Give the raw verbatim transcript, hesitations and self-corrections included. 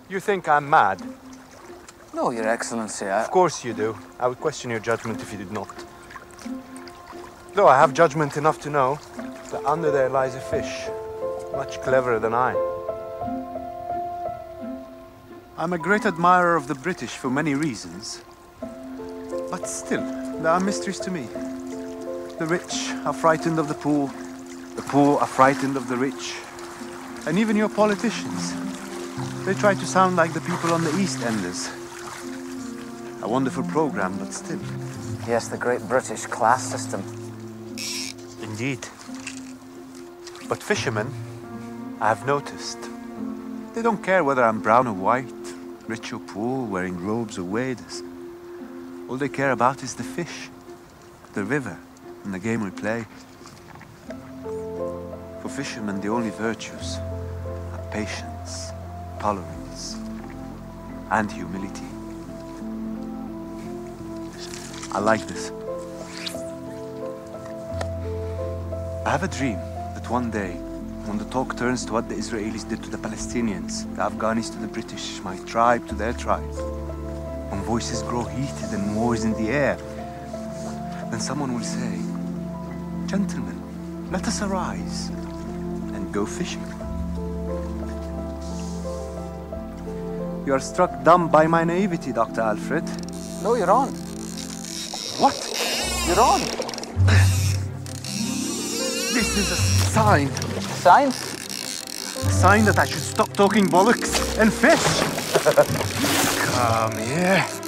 You think I'm mad? No, Your Excellency, I... Of course you do. I would question your judgment if you did not. Though I have judgment enough to know that under there lies a fish, much cleverer than I. I'm a great admirer of the British for many reasons. But still, there are mysteries to me. The rich are frightened of the poor. The poor are frightened of the rich. And even your politicians. They try to sound like the people on the East Enders. A wonderful program, but still. Yes, the great British class system. Indeed. But fishermen, I have noticed, they don't care whether I'm brown or white, rich or poor, wearing robes or waders. All they care about is the fish, the river, and the game we play. For fishermen, the only virtues are patience, tolerance, and humility. I like this. I have a dream that one day, when the talk turns to what the Israelis did to the Palestinians, the Afghanis to the British, my tribe to their tribe, when voices grow heated and war is in the air, then someone will say, "Gentlemen, let us arise and go fishing." You are struck dumb by my naivety, Doctor Alfred. No, you're on. What? You're on. This is a sign. Sign? A sign that I should stop talking bollocks and fish. Come here.